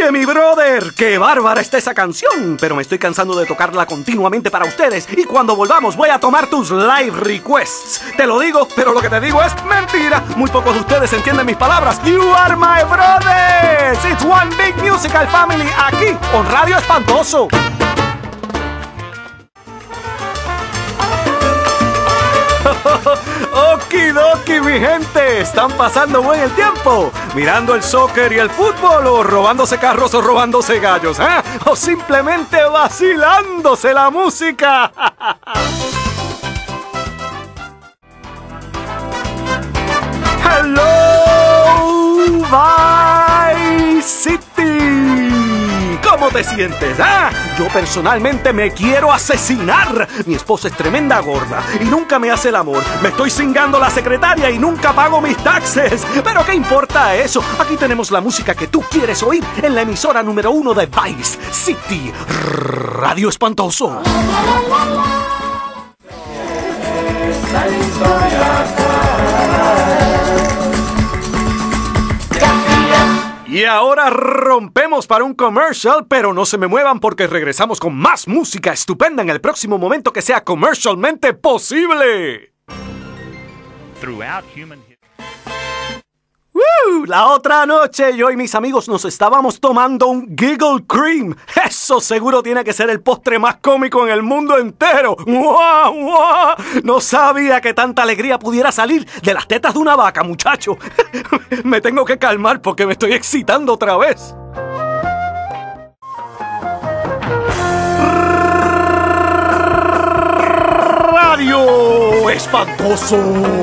Oye, mi brother, qué bárbara está esa canción, pero me estoy cansando de tocarla continuamente para ustedes y cuando volvamos voy a tomar tus live requests. Te lo digo, pero lo que te digo es mentira. Muy pocos de ustedes entienden mis palabras. You are my brothers. It's one big musical family aquí, on Radio Espantoso. Okidoki, mi gente, ¿están pasando buen el tiempo? ¿Mirando el soccer y el fútbol o robándose carros o robándose gallos? ¿O simplemente vacilándose la música? Hello, Vice City. ¿Cómo te sientes? Yo personalmente me quiero asesinar. Mi esposa es tremenda gorda y nunca me hace el amor. Me estoy cingando la secretaria y nunca pago mis taxes. ¿Pero qué importa eso? Aquí tenemos la música que tú quieres oír en la emisora número 1 de Vice City, Radio Espantoso. Esta historia. Y ahora rompemos para un commercial, pero no se me muevan porque regresamos con más música estupenda en el próximo momento que sea comercialmente posible. La otra noche yo y mis amigos nos estábamos tomando un Giggle Cream. Eso seguro tiene que ser el postre más cómico en el mundo entero. ¡Mua, mua! No sabía que tanta alegría pudiera salir de las tetas de una vaca, muchacho. Me tengo que calmar porque me estoy excitando otra vez. Radio Espantoso.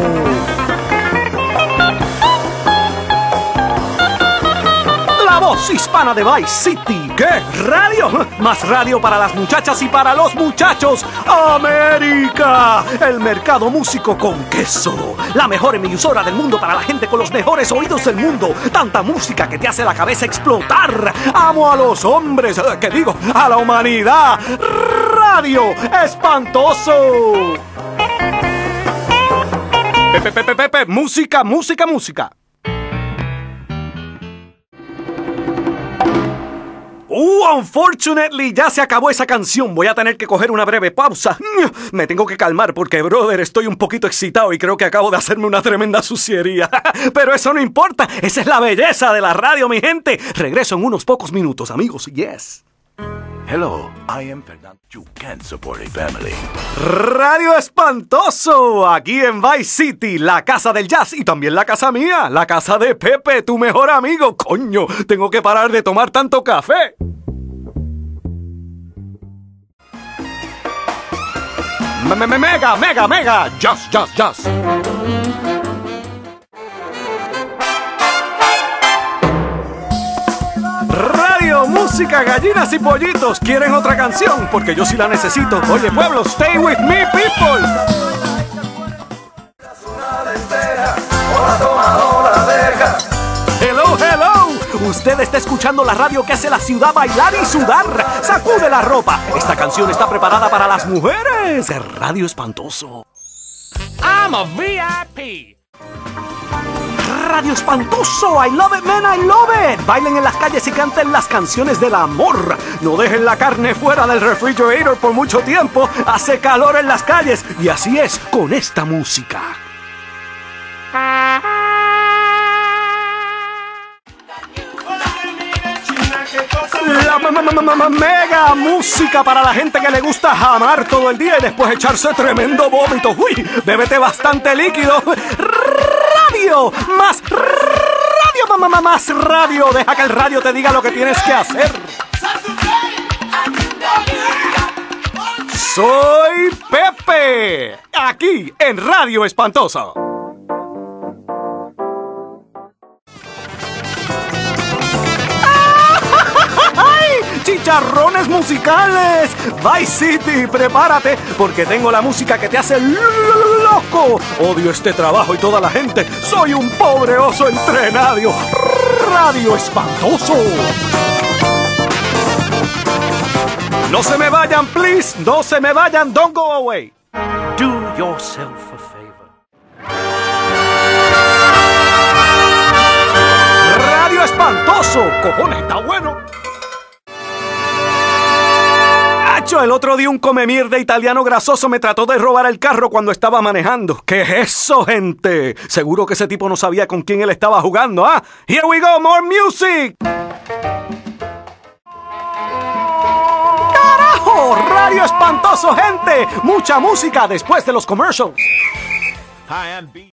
Voz hispana de Vice City. ¿Qué? ¿Radio? Más radio para las muchachas y para los muchachos. ¡América! El mercado músico con queso. La mejor emisora del mundo para la gente con los mejores oídos del mundo. Tanta música que te hace la cabeza explotar. Amo a los hombres, ¿qué digo? A la humanidad. Radio Espantoso. Pepe, música. Unfortunately, ya se acabó esa canción. Voy a tener que coger una breve pausa. Me tengo que calmar porque, brother, estoy un poquito excitado y creo que acabo de hacerme una tremenda suciería. Pero eso no importa. Esa es la belleza de la radio, mi gente. Regreso en unos pocos minutos, amigos. Yes. Hello, I am Fernando. You can support a family. Radio Espantoso, aquí en Vice City, la casa del jazz y también la casa mía, la casa de Pepe, tu mejor amigo. Coño, tengo que parar de tomar tanto café. Mega, jazz. Radio, música, gallinas y pollitos. ¿Quieren otra canción? Porque yo sí la necesito. Oye, pueblo, stay with me, people. Hello. Usted está escuchando la radio que hace la ciudad bailar y sudar. Sacude la ropa. Esta canción está preparada para las mujeres. Radio Espantoso. I'm a VIP. Radio Espantoso, I love it, man, I love it. Bailen en las calles y canten las canciones del amor. No dejen la carne fuera del refrigerator por mucho tiempo. Hace calor en las calles. Y así es con esta música. La mega música para la gente que le gusta jamar todo el día y después echarse tremendo vómito. Uy, bébete bastante líquido. Radio, más radio. Deja que el radio te diga lo que tienes que hacer. Soy Pepe, aquí en Radio Espantoso. Chicharrones musicales. Vice City, prepárate porque tengo la música que te hace loco. Odio este trabajo y toda la gente. Soy un pobre oso entrenado. Radio Espantoso. No se me vayan, please. No se me vayan. Don't go away. Do yourself a favor. Radio Espantoso. espantoso! ¡Cojones, está bueno! ¡Acho! El otro día un comemierda italiano grasoso me trató de robar el carro cuando estaba manejando. ¿Qué es eso, gente? Seguro que ese tipo no sabía con quién él estaba jugando, ¿ah? ¡Here we go! ¡More music! ¡Carajo! ¡Radio espantoso, gente! Mucha música después de los commercials. Hi, I'm B.